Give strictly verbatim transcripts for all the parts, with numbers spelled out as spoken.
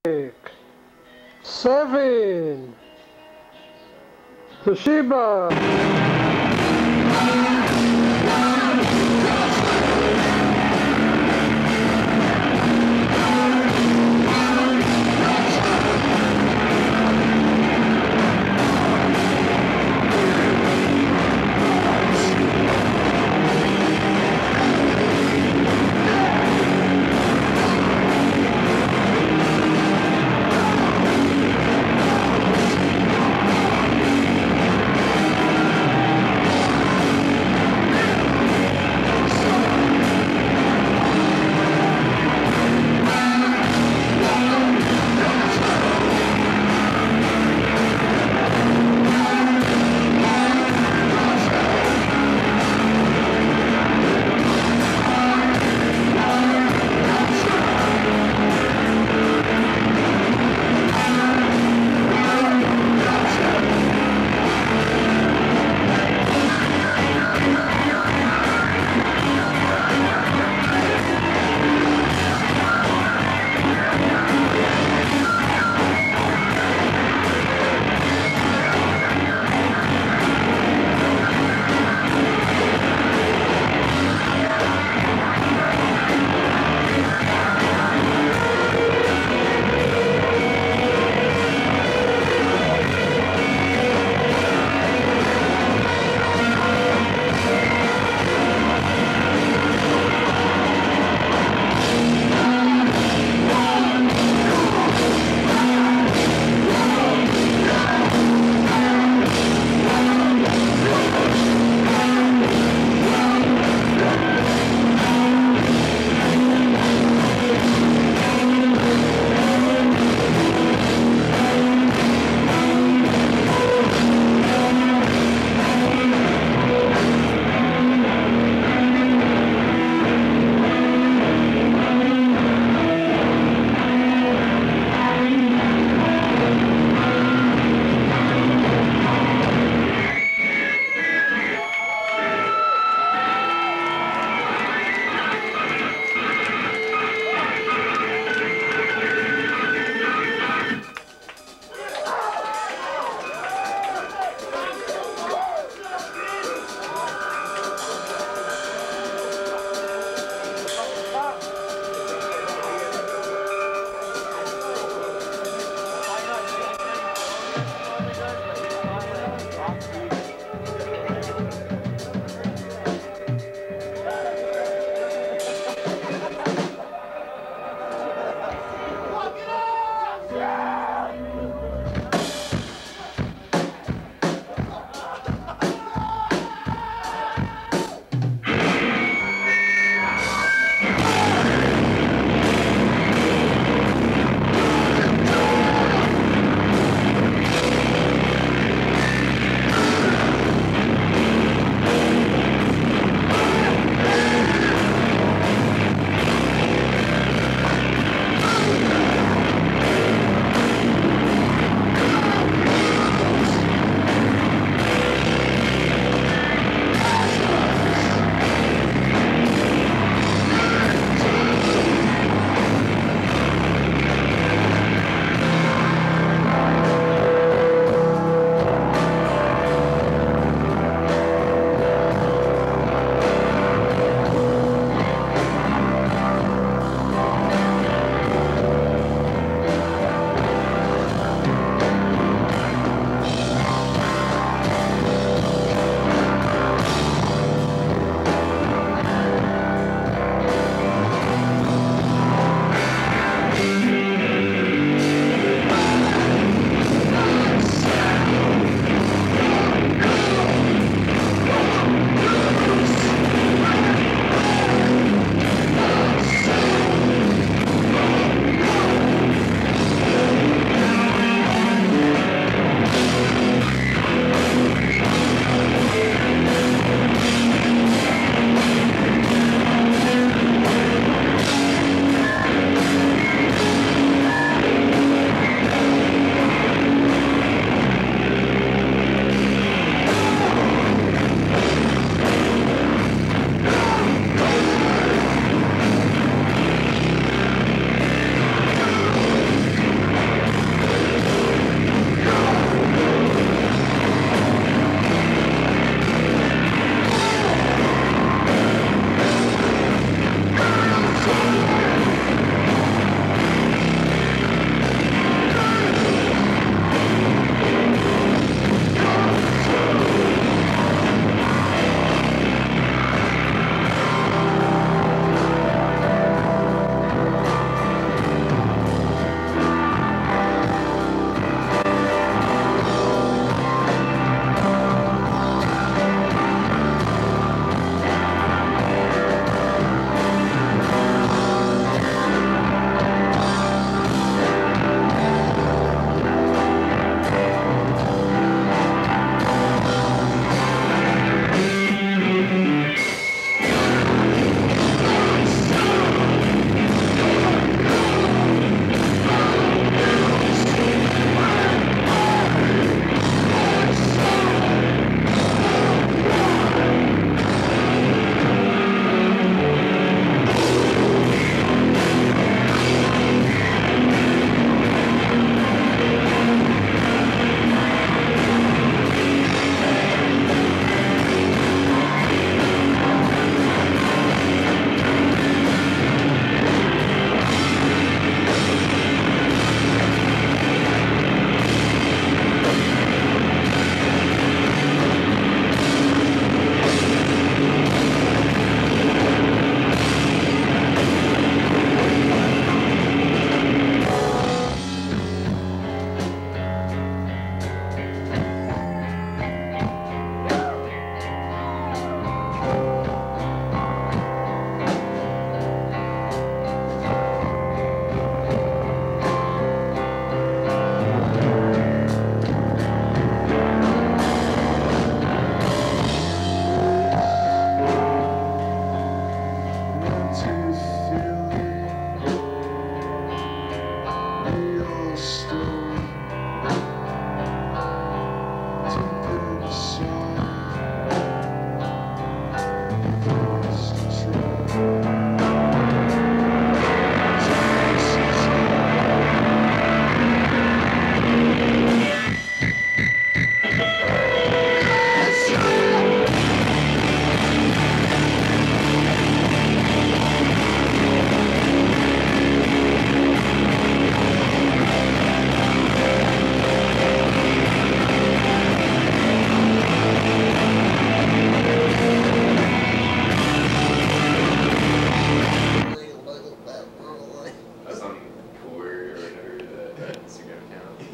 Seven. Toshiba.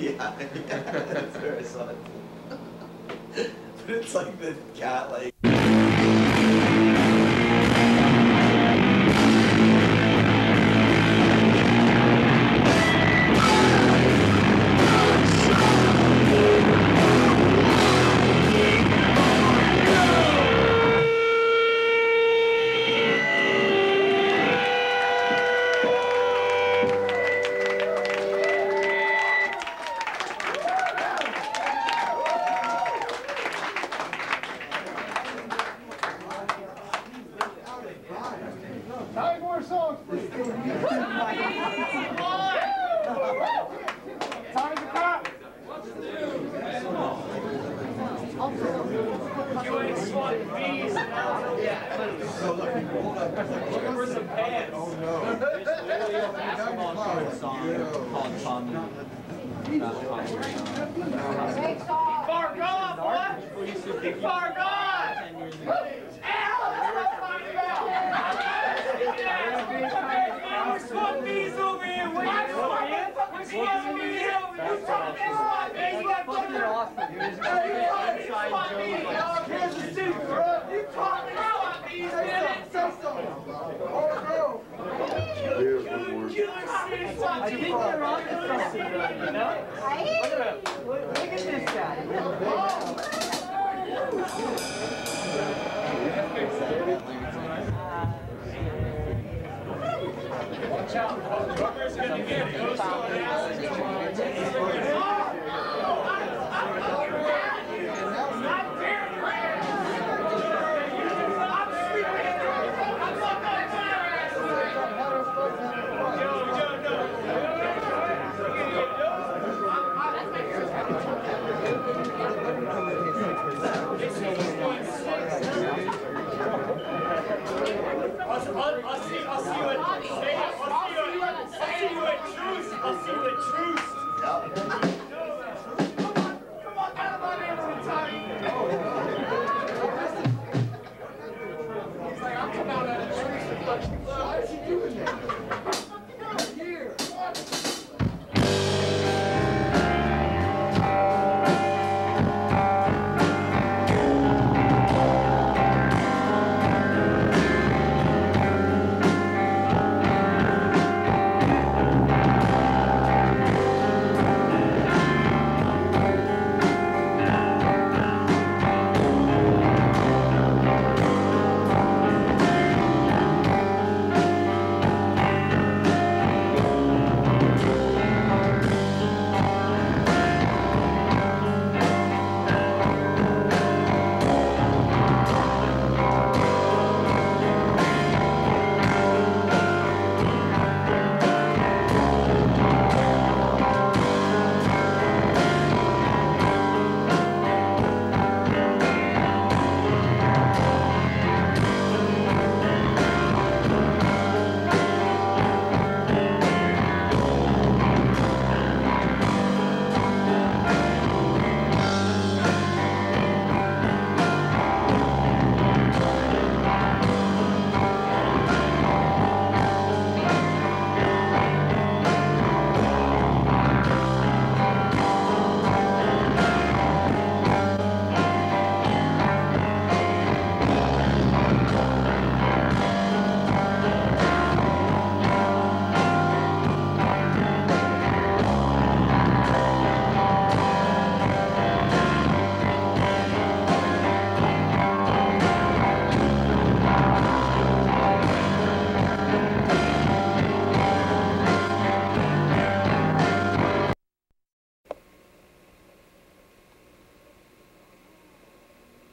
Yeah, yeah, that's where I saw it. But it's like the cat, like. Nine more songs, please. Time to cut. You ain't swatting bees now. Looking for some pants. Oh no. There's literally a basketball short song called Tommy. Far gone, what? Far gone! Ow, that's what I'm talking about! We're swatting bees over here! We're swatting bees over here! We're swatting bees! Here's the suit, bro! You talking about bees, man! Say something! Oh no! I think they're on to something, you know? Look at this guy. Watch out, Booker's gonna get it. I'll see you at I'll see you at Truce. I'll see you at Truce. Come on, come on, out of my name for time. He's like, I'm coming out at Truce. Why is he doing that? Here.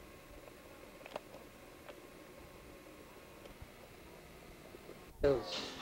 Yes.